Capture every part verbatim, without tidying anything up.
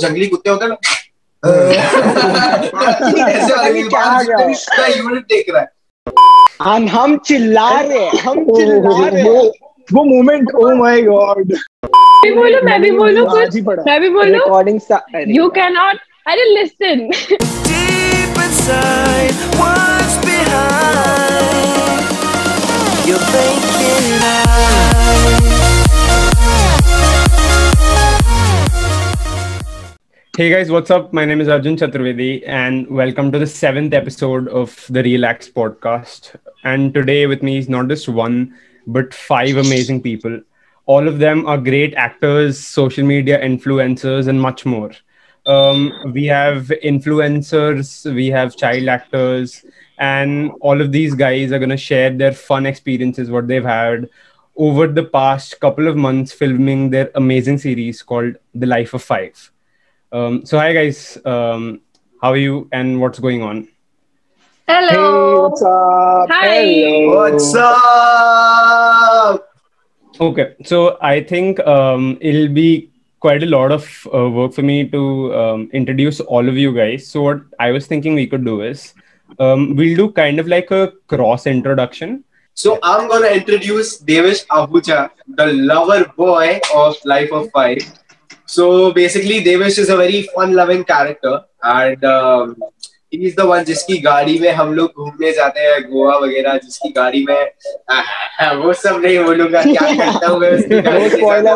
जंगली कुत्ते होते हैं ना, ऐसे वाले यूनिट देख रहा है हम हम चिल्ला रहे हैं, हम चिल्ला रहे हैं। वो मोमेंट, ओ माय गॉड। मैं भी बोलूं, मैं भी बोलूं कुछ, मैं भी बोलूं। Recording You cannot. अरे listen. Deep inside, what's behind your vacant eyes? Hey guys, what's up? My name is Arjun Chaturvedi and welcome to the seventh episode of the Relax podcast. And today with me is not just one, but five amazing people. All of them are great actors, social media influencers, and much more. Um, we have influencers, we have child actors, and all of these guys are going to share their fun experiences, what they've had over the past couple of months filming their amazing series called The Life of Five. Um, so hi guys, um, how are you and what's going on? Hello. Hey, what's up? Hi. Hello. What's up? Okay, so I think um, it'll be quite a lot of uh, work for me to um, introduce all of you guys. So what I was thinking we could do is um, we'll do kind of like a cross introduction. So I'm gonna introduce Devesh Ahuja, the lover boy of Life of Five. So basically, Devesh is a very fun-loving character, and um, he is the one जिसकी गाड़ी में हम लोग घूमने जाते हैं गोवा वगैरह, जिसकी गाड़ी में आ, आ, वो सब नहीं बोलूँगा, क्या करता हूँ मैं उसकी गाड़ी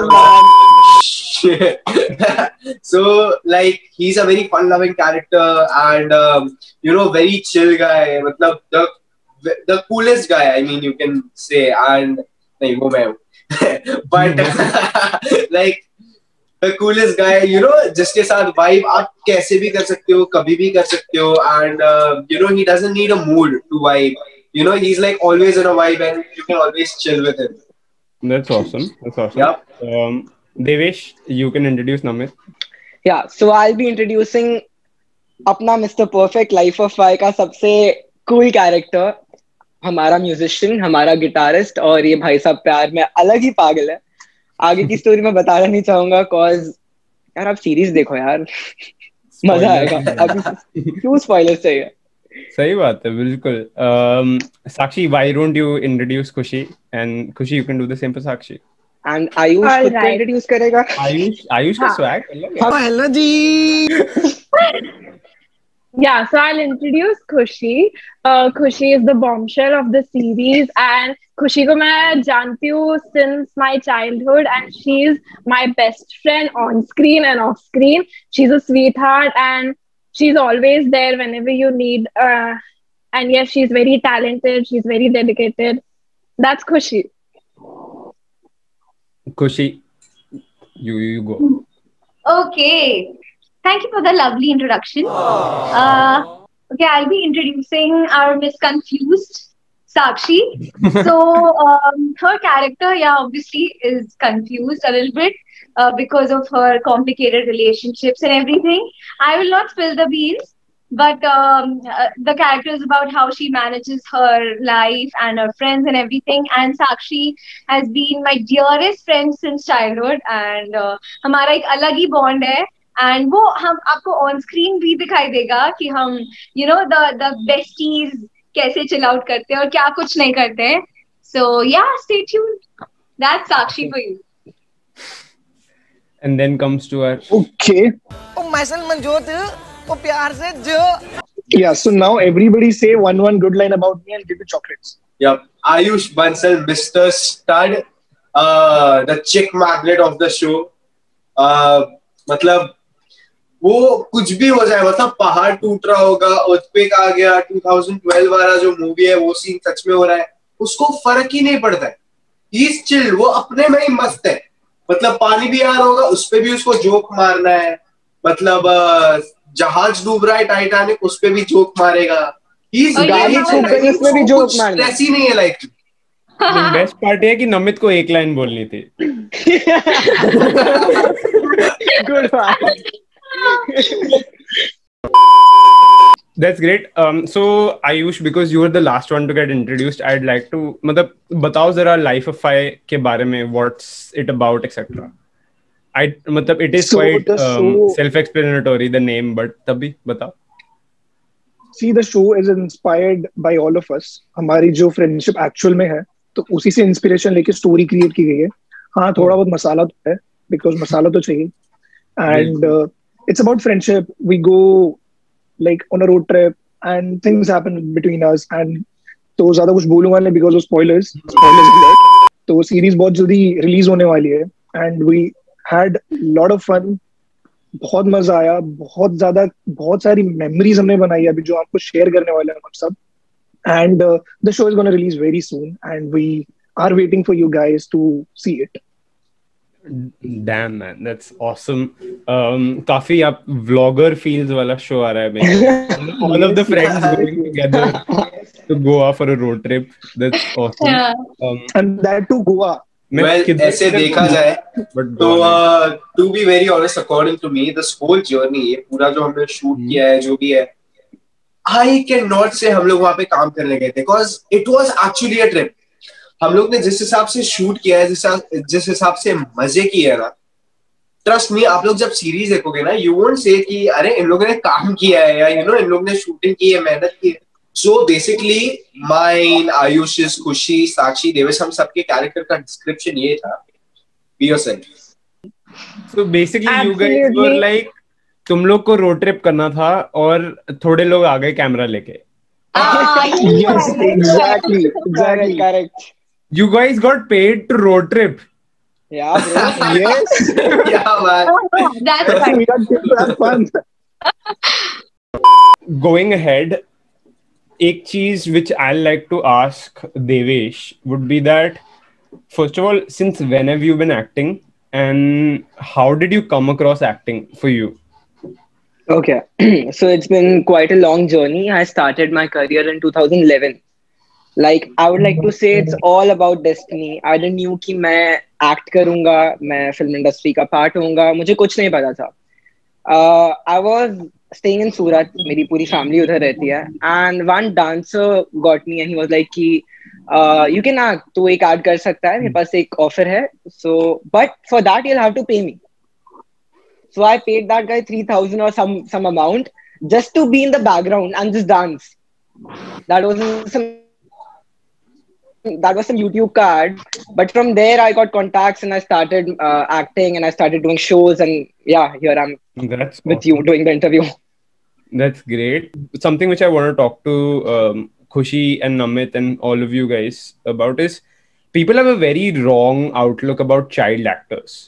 के साथ। So like he's a very fun-loving character and um, you know very chill guy, मतलब the the coolest guy, I mean you can say, and नहीं वो मैं हूँ, but like the coolest guy, you know, जिसके साथ vibe आप कैसे भी कर सकते हो, कभी भी कर सकते हो, and uh, you know he doesn't need a mood to vibe. You know, he's like always in a vibe and you can always chill with him. That's awesome. That's awesome. Yep. Um, Devesh, you can introduce Namit. Yeah, so I'll be introducing अपना Mister Perfect Life of Five का सबसे cool character, हमारा musician, हमारा guitarist, और ये भाई साहब प्यार में अलग ही पागल है. आगे की स्टोरी मैं बताना नहीं चाहूंगा कॉज यार आप सीरीज देखो यार, मजा आएगा. अभी क्यों स्पॉयलर्स चाहिए? सही बात है, बिल्कुल. um, Sakshi, why don't you introduce Khushi, and Khushi you can do the same for Sakshi. And Ayush खुद को इंट्रोड्यूस करेगा. आयुष आयुष का स्वैग अलग है. Hello ji. Yeah, so I'll introduce Khushi. Uh, Khushi is the bombshell of the series, and Khushi को मैं जानती हूँ since my childhood, and she's my best friend on screen and off screen. She's a sweetheart, and she's always there whenever you need. Uh, and yes, she's very talented. She's very dedicated. That's Khushi. Khushi, you you go. Okay. Thank you for the lovely introduction. Uh, okay, I'll be introducing our Miss Confused, Sakshi. So, um, her character, yeah, obviously is confused a little bit uh, because of her complicated relationships and everything. I will not spill the beans, but um, uh, the character is about how she manages her life and her friends and everything. And Sakshi has been my dearest friend since childhood, and uh, हमारा एक अलग ही bond है. And वो हम आपको on screen भी दिखाई देगा कि हम you know the the besties कैसे चिल आउट करते हैं और क्या कुछ नहीं करते हैं. So yeah stay tuned. That's Sakshi for you. And then comes to our Okay. ओ मैसल मंजोत, ओ प्यार से जो. Yeah, so now everybody say one one good line about me and give you chocolates. Yep. Ayush Bansal, Mister Stud, uh, the chick magnet of the show. Uh, मतलब वो कुछ भी हो जाए, मतलब पहाड़ टूट रहा होगा, अर्थक्वेक आ गया, टू थाउजेंड ट्वेल्व वाला जो मूवी है वो सीन सच में हो रहा है, उसको फर्क ही नहीं पड़ता है. ही इज चिल, वो अपने में ही मस्त है. मतलब पानी भी आ रहा होगा, उस पे भी उसको जोक मारना है. मतलब जहाज डूब रहा है टाइटैनिक, उस पे भी जोक मारेगा. ही इज गाड़ी छूट गई, उसमें भी जोक मारना. ऐसी नहीं है लाइक. बेस्ट पार्ट है कि नमित को एक लाइन बोलनी थी. गुड बात. That's great. Um, so Ayush, because you were the last one to get introduced, I'd like to, मतलब बताओ जरा Life of Five के बारे में, what's it about, et cetera. I मतलब it is So quite the um, show- self-explanatory the name, but तभी बताओ. See, the show is inspired by all of us. हमारी जो फ्रेंडशिप एक्चुअल में है, तो उसी से इंस्पिरेशन लेके स्टोरी क्रिएट की गई है. हाँ, थोड़ा बहुत मसाला तो है, बिकॉज मसाला तो चाहिए. And it's about friendship. We go like on a road trip and things happen between us. And तो ज्यादा कुछ बोलूंगा नहीं बिकॉज ऑफ स्पॉयलर्स. स्पॉयलर्स. तो वो सीरीज बहुत जल्दी रिलीज होने वाली है. And we had lot of fun. बहुत मजा आया. बहुत ज्यादा बहुत सारी मेमोरीज हमने बनाई अभी जो आपको शेयर करने वाले हैं हम सब. And the show is gonna release very soon and we are waiting for you guys to see it. Damn man, that's awesome. Um, काफी आप vlogger feels वाला show आ रहा है मेरे. All of the friends going together to Goa for a road trip. That's awesome. Yeah. Um, And that too Goa. मैं Well, किधर- ऐसे देखा जाए but तो Goa नहीं. To be very honest according to me this whole journey, ये पूरा जो हमने शूट किया है जो भी है, आई कैन नॉट से हम लोग वहां पे काम करने गए थे because it was actually a trip. हम लोग ने जिस हिसाब से शूट किया है, जिस जिस हिसाब से मजे किए हैं ना, ट्रस्ट मी, आप लोग जब सीरीज देखोगे ना, यू वोंट से कि अरे इन लोगों ने काम किया है या यू नो इन लोग ने शूटिंग की है, मेहनत की है. सो बेसिकली माइन, आयुष, खुशी, साक्षी, देवेश, हम सबके कैरेक्टर का डिस्क्रिप्शन ये था. Be yourself. So basically you guys were Absolutely. like, तुम लोग को रोड ट्रिप करना था और थोड़े लोग आ गए कैमरा लेके. Ah, Yes, exactly, Correct, exactly. correct. You guys got paid to road trip. Yeah, bro. Yes. Yeah, man. that's right. We got to have fun. Going ahead, एक चीज which I'd like to ask Devesh would be that, first of all, since when have you been acting and how did you come across acting for you? Okay, so it's been quite a long journey. I started my career in two thousand eleven. Like, I would like to say it's all about destiny. I didn't knew कि मैं act करूँगा, मैं film industry का part होऊंगा, मुझे कुछ नहीं पता था. Uh, I was staying in Surat, मेरी पूरी family उधर रहती है, and one dancer got me and he was like कि uh, you can act, तू एक act कर सकता है, मेरे पास एक offer है, so but for that you'll have to pay me. So I paid that guy three thousand or some some amount just to be in the background and just dance. That was some that was some YouTube card, but from there I got contacts and I started uh, acting and I started doing shows, and yeah, here I'm That's with awesome. you doing the interview. That's great. Something which I want to talk to um, Khushi and Namit and all of you guys about is people have a very wrong outlook about child actors,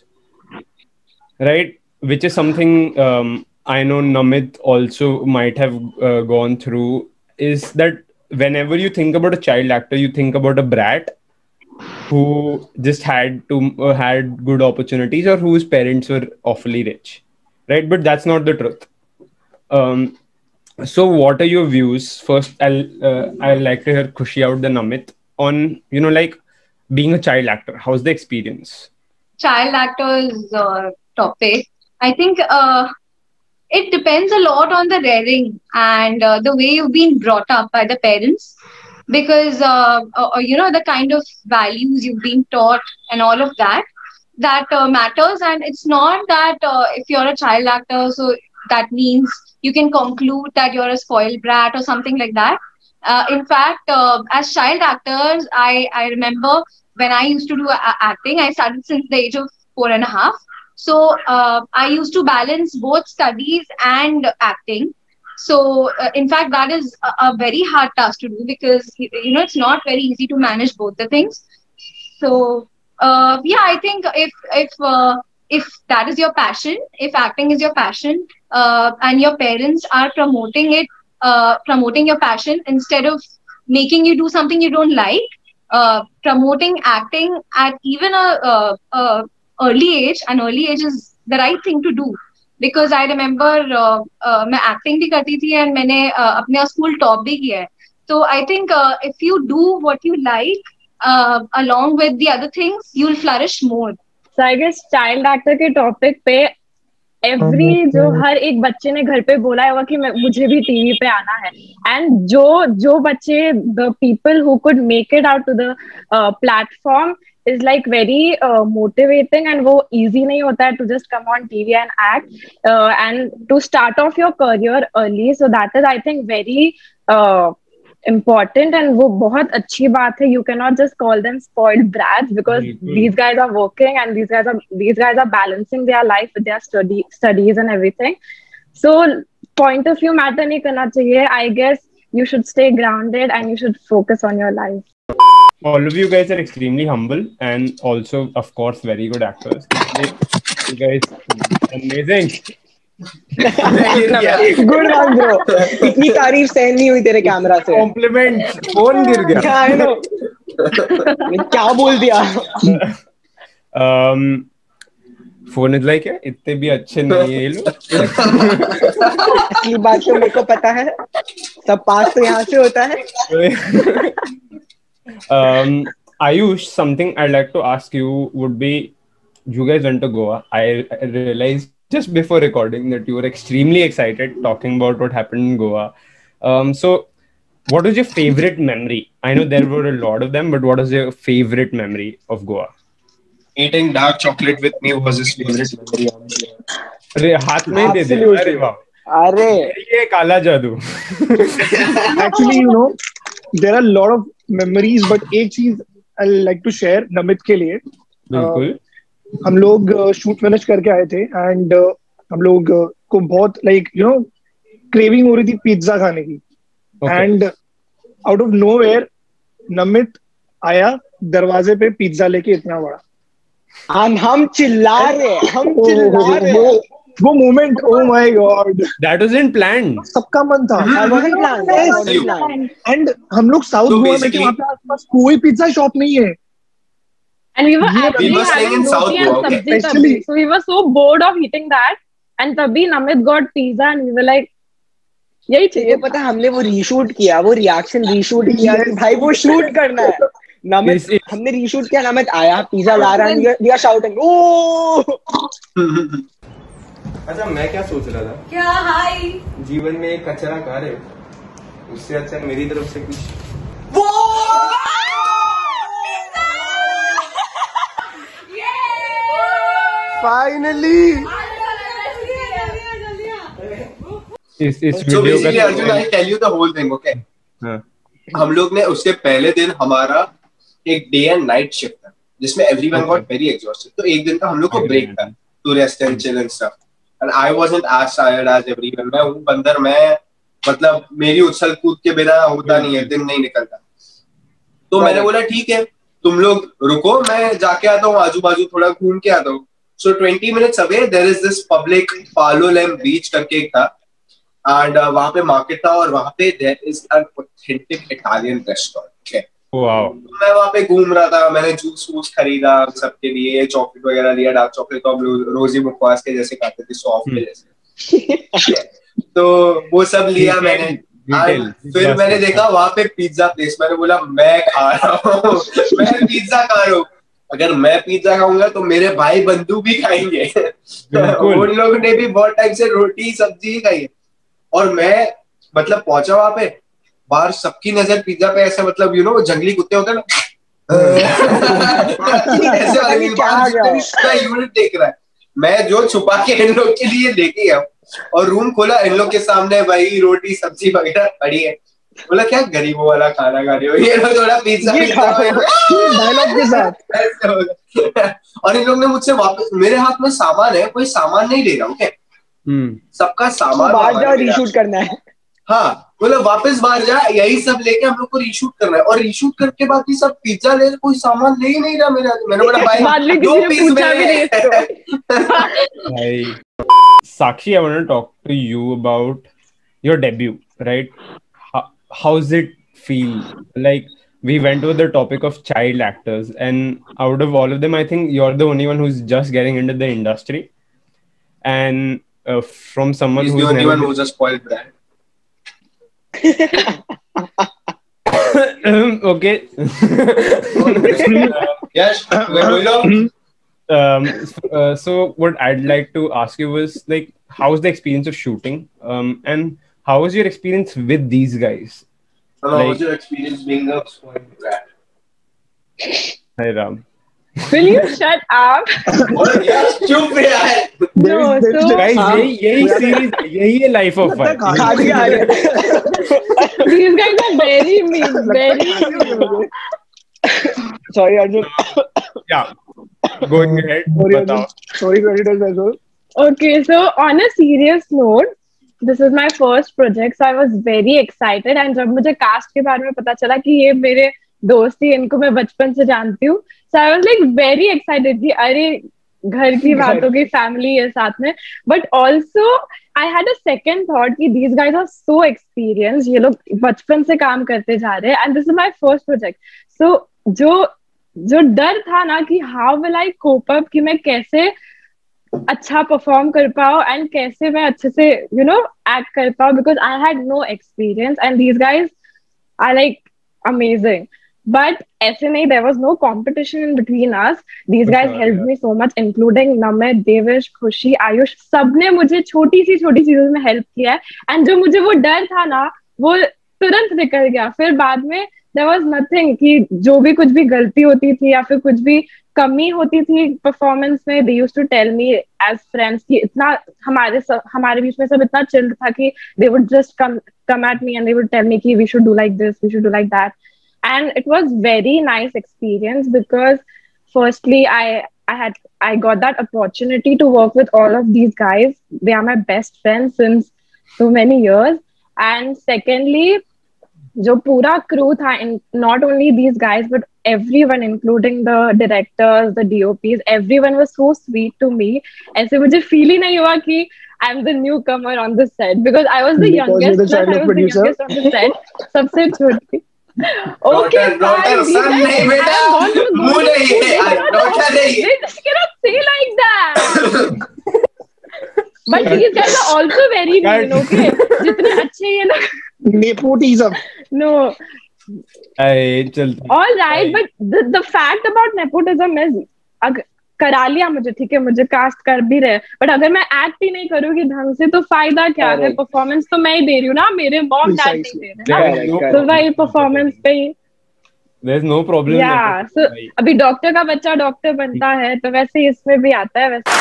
right? Which is something um, I know Namit also might have uh, gone through, is that whenever you think about a child actor, you think about a brat who just had to uh, had good opportunities or whose parents were awfully rich, right? But that's not the truth. Um, so what are your views? First, I'll uh, I'd like to hear Khushi out, then Namit, on, you know, like being a child actor. How's the experience? Child actors uh, topic. I think uh, it depends a lot on the rearing and uh, the way you've been brought up by the parents, because uh, uh, you know the kind of values you've been taught and all of that that uh, matters. And it's not that uh, if you're a child actor, so that means you can conclude that you're a spoiled brat or something like that. Uh, in fact, uh, as child actors, I I remember when I used to do uh, acting, I started since the age of four and a half. So uh, I used to balance both studies and acting. So uh, in fact, that is a, a very hard task to do, because you know it's not very easy to manage both the things. So uh, yeah, I think if if uh, if that is your passion, if acting is your passion, uh, and your parents are promoting it, uh, promoting your passion instead of making you do something you don't like, uh, promoting acting at even a, a, a early age, an early age is the right thing to do. Because I remember uh, uh, मैं acting भी करती थी and मैंने uh, अपने school top भी किया है. So I think uh, if you do what you like uh, along with the other things, you'll flourish more. So I guess child actor के topic पे every जो हर एक बच्चे ने घर पे बोला होगा कि मैं मुझे भी टीवी पे आना है, and जो जो बच्चे the people who could make it out to the uh, platform is like very uh, motivating, and वो easy नहीं होता है to just come on T V and act uh, and to start off your career early. So that is, I think, very uh, important, and वो बहुत अच्छी बात है. You cannot just call them spoiled brats because बिल्कुल. these guys are working and these guys are these guys are balancing their life with their study studies and everything. So point of view matter नहीं करना चाहिए. I guess you should stay grounded and you should focus on your life. All of you guys are extremely humble and also, of course, very good actors. You guys, amazing. Good one bro. इतनी तारीफ सहन नहीं हुई तेरे camera से. Compliment. Phone गिर गया. I know. क्या बोल दिया? um, फोन इज लाइक इतने भी अच्छे नहीं है ये लोग. असली बात तो मेरे को पता है. सब पास तो यहाँ से होता है. um, Ayush, something I'd like to ask you would be, you guys went to Goa. I, I realized just before recording that you were extremely excited talking about what happened in Goa. Um, so what was your favorite memory? I know there were a lot of them, but what was your favorite memory of Goa? Eating dark chocolate with me was his favorite memory. अरे हाथ में ही दे दे. अरे वाह. अरे ये काला जादू. Actually, you know, there are a lot of memories, but एक चीज I like to share Namit के लिए. बिल्कुल. uh, हम लोग शूट फिनिश करके आए थे एंड uh, हम लोग uh, को बहुत लाइक यू नो क्रेविंग हो रही थी पिज्जा खाने की. And out of nowhere Namit आया दरवाजे पे पिज्जा लेके इतना बड़ा. हम हम चिल्ला रहे हम चिल्ला रहे. वो moment, oh my god, That wasn't planned. सबका मन था. I wasn't planned. I wasn't planned. And हम लोग साउथ So गोवा में थे, basically- वहाँ पे आसपास कोई पिज्जा शॉप नहीं है. And we were We actually were staying having in South roti and Goa, okay? sabzi tabhi. Actually- So we were so bored of eating that, and tabhi Namit got pizza, and we were like, यही तुझे चाहिए. पता है, हमने वो reshoot किया, वो reaction reshoot किया कि भाई वो शूट करना है. नमित This is- हमने रीशूट किया. नमित आया, पिज्जा ला रहा है, वी आर शाउटिंग ओ. अच्छा, मैं क्या सोच रहा था, क्या हाय जीवन में एक कचरा कार है, उससे अच्छा मेरी तरफ से कुछ. फाइनली इस इस So वीडियो basically, Arjun, का. I'll tell you the whole thing, okay? हाँ. हम लोग ने उसके पहले दिन हमारा एक डे एंड नाइट शिफ्ट था जिसमें एवरीवन गॉट वेरी एग्जॉस्टेड. तो एक दिन का हम लोग को ब्रेक था to rest and chill and stuff. And I wasn't as tired as everyone. मैं हूं बंदर, मैं मतलब मेरी उछल कूद के बिना होता नहीं है, दिन नहीं निकलता. तो मैंने बोला ठीक है तुम लोग रुको, मैं जाके आता हूँ, आजू बाजू थोड़ा घूम के आता हूँ. So twenty minutes away there is this public Palolem beach करके एक था, एंड uh, वहां पे मार्केट था और वहां पे there is an authentic Italian restaurant. Okay, Wow. मैं वहां पे घूम रहा था, मैंने जूस वूस खरीदा सबके लिए, चॉकलेट वगैरह लिया. डार्क चॉकलेट तो हम रो- रोजी मुखवास के जैसे खाते थे, सॉफ्ट के जैसे. तो वो सब लिया मैंने. Detail. And फिर मैंने देखा वहां पे पिज्जा प्लेस. मैंने बोला मैं खा रहा हूँ, मैं पिज्जा खा रहा हूँ. अगर मैं पिज्जा खाऊंगा तो मेरे भाई बंधु भी खाएंगे. बिल्कुल. उन लोगों ने भी बहुत टाइम से रोटी सब्जी ही खाई है. और मैं मतलब पहुंचा वहां पे, बाहर सबकी नजर पिज्जा पे ऐसे, मतलब यू नो जंगली कुत्ते होते हैं ना, ऐसे वाले यूनिट देख रहा है. मैं जो छुपा के इन लोग के लिए लेके गया और रूम खोला, इन लोग के सामने भाई रोटी सब्जी वगैरह पड़ी है. बोला क्या गरीबों वाला खाना खा रहे हो, ये लोग थोड़ा पिज्जा डायलॉग के साथ. ऐसे हो गया. और इन लोग ने मुझसे वापस, मेरे हाथ में सामान है, कोई सामान नहीं ले रहा. Okay, hmm. सबका सामान बाहर हमारे जाओ, मेरा. रीशूट करना है. हाँ, बोले वापस बाहर जा, यही सब लेके हम लोग को रीशूट करना है. और रीशूट करके बाकी सब पिज्जा ले, कोई सामान ले ही नहीं रहा मेरा. मैंने बोला बाद भाई में दो किसी ने पीस पूछा भी नहीं में. Hi. Sakshi, I want to talk to you about your debut, right? How, how's it feel? Like, we went with the topic of child actors, and out of all of them, I think you're the only one who's just getting into the industry. And uh, from someone He's who's the only never one who's a spoiled brat. okay. Yes, बोलो. um, uh, so what I'd like to ask you was, like, how was the experience of shooting, um, and how was your experience with these guys? How Like- was your experience being a spoiled brat? Hi Ram. Will you shut up? और यार चुप यार. No, so Guys, यही यही series, यही है Life of Pi. खाली आ गया. these guys are very mean, very mean. Sorry, Arjun. Yeah. Going ahead. बताओ. Sorry, creditors as well. Okay, so on a serious note, this is my first project, so I was very excited. And जब मुझे cast के बारे में पता चला कि ये मेरे दोस्त ही, इनको मैं बचपन से जानती हूँ, so I was like very excited कि अरे घर की बातों की family है साथ में. But also I had a second thought कि these guys are so experienced, ये लोग बचपन से काम करते जा रहे हैं, and this is my first project. So जो जो डर था ना कि how will I cope up, कि मैं कैसे अच्छा परफॉर्म कर पाओ एंड कैसे मैं अच्छे से यू नो एक्ट कर पाओ, because I had no experience and these guys are like amazing. But ऐसे नहीं, there was no competition in between us. These guys helped me so much, including Namit, Devesh, Khushi, Ayush. सबने मुझे छोटी सी छोटी चीजों में हेल्प किया है. एंड जो मुझे वो डर था ना, वो तुरंत निकल गया. फिर बाद में देयर वाज नथिंग कि जो भी कुछ भी गलती होती थी या फिर कुछ भी कमी होती थी परफॉर्मेंस में, they used to tell me as friends कि इतना हमारे हमारे बीच में सब इतना चिल था कि they would just come come at me and they would tell me कि we should do like this, we should do like that. And it was very nice experience because firstly I I had I got that opportunity to work with all of these guys. They are my best friends since so many years. And secondly, जो पूरा crew था, in not only these guys but everyone, including the directors, the D O Ps, everyone was so sweet to me. ऐसे मुझे feel ही नहीं हुआ कि I'm the newcomer on the set because I was the Because youngest. you're the child I was producer. the youngest on the set. सबसे छोटी. Okay, Daughter, daughter, fine. son नहीं बेटा, मुँह नहीं है, daughter नहीं. They just cannot say like that. But these guys are also very mean, okay? जितने अच्छे ये लोग. Nepotism. No. अरे चलता. All right, but the the fact about nepotism is, अगर करा लिया मुझे, ठीक है, मुझे कास्ट कर भी रहे, बट अगर मैं एक्ट ही नहीं करूंगी ढंग से तो फायदा क्या है? परफॉर्मेंस तो मैं ही दे रही हूँ ना, मेरे मॉम डैड नहीं दे रहे ना, तो भाई परफॉर्मेंस पे ही. There's no problem. Yeah, so अभी डॉक्टर का बच्चा डॉक्टर बनता है, तो वैसे इसमें भी आता है वैसे.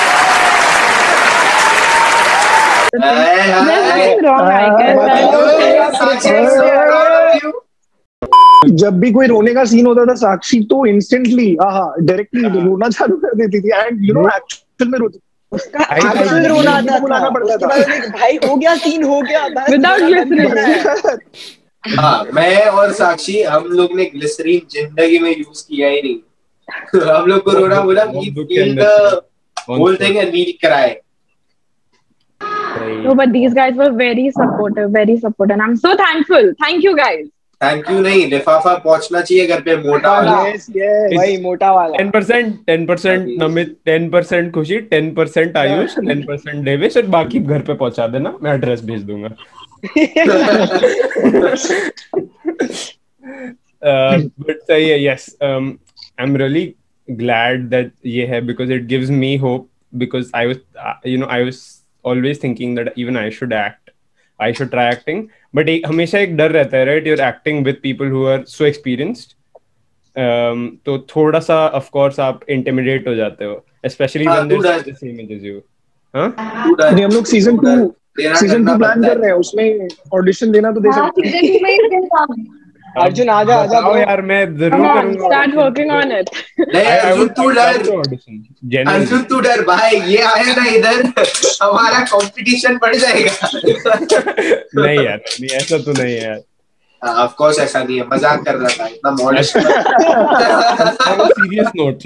There's nothing wrong, I guess. जब भी कोई रोने का सीन होता था, साक्षी तो इंस्टेंटली आहा डायरेक्टली रोना चालू कर देती थी. एंड यू नो एक्चुअल में रोती, उसका एक्चुअल रोना आता बुलाना पड़ता था. भाई हो गया सीन, हो गया बस. Without listening. हाँ, मैं और साक्षी हम लोग ने ग्लिसरीन जिंदगी में यूज किया ही नहीं. हम लोग को रोना बोला whole thing and we cry. No, but these guys were very supportive, very supportive, and I'm so thankful. Thank you, guys. Thank you नहीं, लिफाफा पहुंचना चाहिए घर पे मोटा वाला. Yes, yes, भाई मोटा वाला. ten percent, ten percent Namit, ten percent खुशी, ten percent Ayush, ten percent Devesh, और बाकी घर पे पहुंचा देना, मैं एड्रेस भेज दूंगा. uh, but सही है. Yes, um, I'm really glad that ये है because it gives me hope, because I was uh, you know I was always thinking that even I should act, I should try acting, but एक हमेशा एक डर रहता है, right? You're acting with people who are so experienced, um, तो थोड़ा सा of course आप intimidate हो जाते हो, especially when they're the same age as you. हाँ? नहीं, हम लोग season two season two plan कर रहे हैं, उसमें ऑडिशन देना तो दे सकते हैं. अर्जुन आजा आजा आओ यार, मैं जरूर करूंगा. Start working on it. नहीं, अर्जुन तू डर, अर्जुन तू डर भाई, ये आए ना इधर हमारा कंपटीशन बढ़ जाएगा. नहीं यार, नहीं ऐसा तो नहीं है यार. ऑफ कोर्स ऐसा नहीं है, मजाक कर रहा था, इतना modest. On a serious note,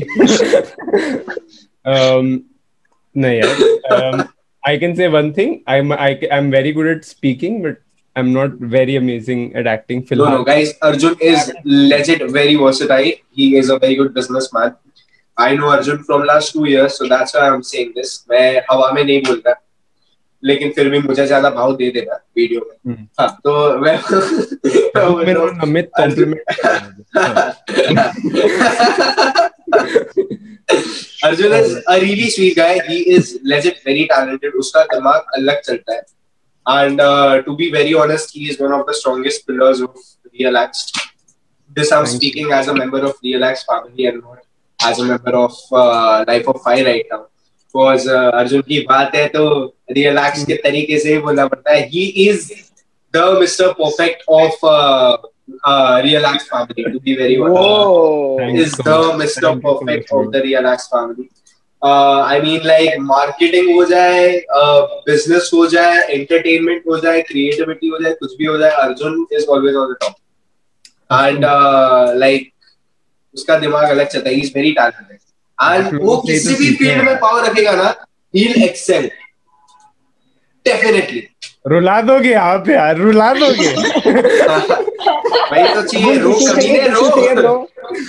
um, नहीं यार, um, I can say one thing. I'm I I'm very good at speaking, but I'm not very amazing at acting. No, no, guys, Arjun is legit very versatile. He is a very good businessman. I know Arjun from last two years, so that's why I'm saying this. मैं हवा में नहीं बोलता, लेकिन फिर भी मुझे ज्यादा भाव दे देना वीडियो में. हाँ, तो मैं मेरा Namit compliment. Arjun is a really sweet guy. He is legit very talented. उसका दिमाग अलग चलता है. And uh, to be very honest, he is one of the strongest pillars of Real Acts. This I'm speaking as a member of Real Acts family and not as a member of uh, Life of Pi right now. Because uh, Arjun की बात है तो relax के तरीके से ही बोलना पड़ता है. He is the Mister Perfect of uh, uh, Relax family. To be very Whoa. honest, is the Mister Perfect of the Relax family. Uh, I mean, like marketing हो जाए, uh, business हो जाए, entertainment हो जाए, creativity हो जाए, कुछ भी हो जाए, Arjun is always on the top. And uh, like उसका दिमाग अलग चलता है. He is very talented. And वो किसी भी फील्ड में पावर रखेगा ना, he'll excel. Definitely. रुला दोगे आप यार, रुला दोगे. भाई तो चाहिए रो, कभी नहीं रो.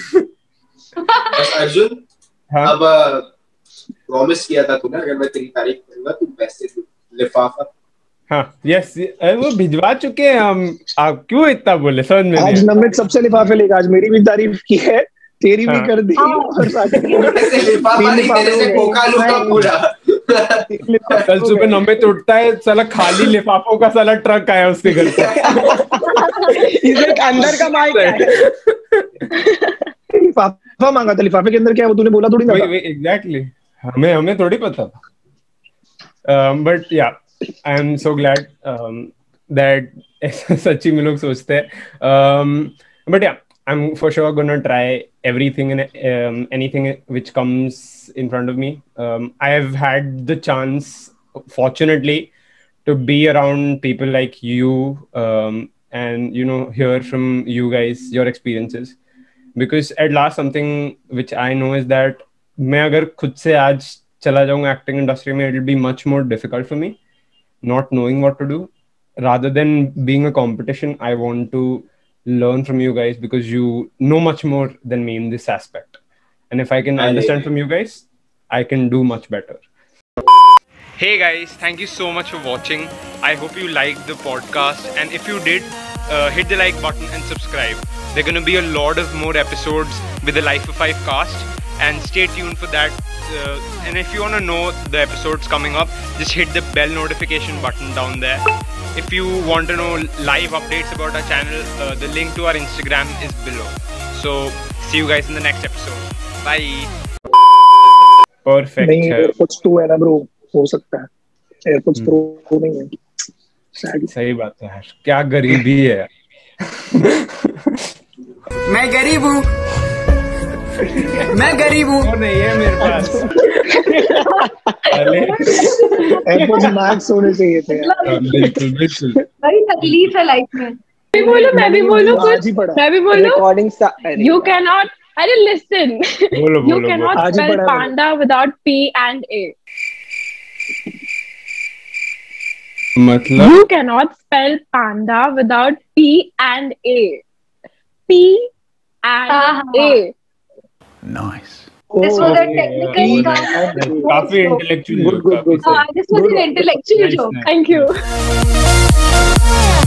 बस अर्जुन, अब प्रॉमिस किया था तूने, अगर मैं तेरी तारीफ करूंगा तू पैसे लिफाफा. हाँ, यस, वो भिजवा चुके हैं हम. आप क्यों इतना बोले, समझ में नहीं. आज नमित सबसे लिफाफे लेगा. आज मेरी भी तारीफ की है, तेरी भी कर दी, और ऐसे लिफाफा नहीं, तेरे से कोका लूंगा पूरा. कल सुबह नमित उठता है, साला खाली लिफाफों का साला ट्रक आया उसके घर पे. इसे अंदर का माइक है. लिफाफा मांगा था, लिफाफे के अंदर क्या है वो तूने बोला थोड़ी ना. एग्जैक्टली, हमें हमें थोड़ी पता था. But yeah, I am so glad that सच्ची में लोग सोचते हैं. बट या, I'm for sure gonna try everything and um, anything which comes in front of me. Um, I have had the chance, fortunately, to be around people like you um, and, you know, hear from you guys, your experiences. Because at last, something which I know is that मैं अगर खुद से आज चला जाऊँगा acting industry में, it will be much more difficult for me, not knowing what to do. Rather than being a competition, I want to learn from you guys because you know much more than me in this aspect, and if I can understand from you guys, I can do much better. Hey guys, thank you so much for watching. I hope you liked the podcast, and if you did, uh, hit the like button and subscribe. There are going to be a lot of more episodes with the Life of Five cast, and stay tuned for that. Uh, and if you want to know the episodes coming up, just hit the bell notification button down there. If you want to know live updates about our channel, uh, the link to our Instagram is below. So see you guys in the next episode. Bye. Perfect. नहीं, AirPods Pro है ना bro, हो सकता है. AirPods Pro नहीं है. सही बात है यार, क्या गरीबी है. मैं गरीब हूँ, मैं गरीब हूँ. नहीं है मेरे पास. AirPods Max होने चाहिए थे. बिल्कुल बिल्कुल. बड़ी तकलीफ है लाइफ में. मैं भी बोलूं, मैं भी बोलूं कुछ. मैं भी बोलूं. Recording. You cannot. I didn't listen. बोलो, you बोलो, cannot बोलो. spell panda without P and A. मतलब? You cannot spell panda without P and A. P and uh-huh. A. Nice. This was a technical. काफी intellectual. Good, good, good. This was an intellectual joke. Thank you.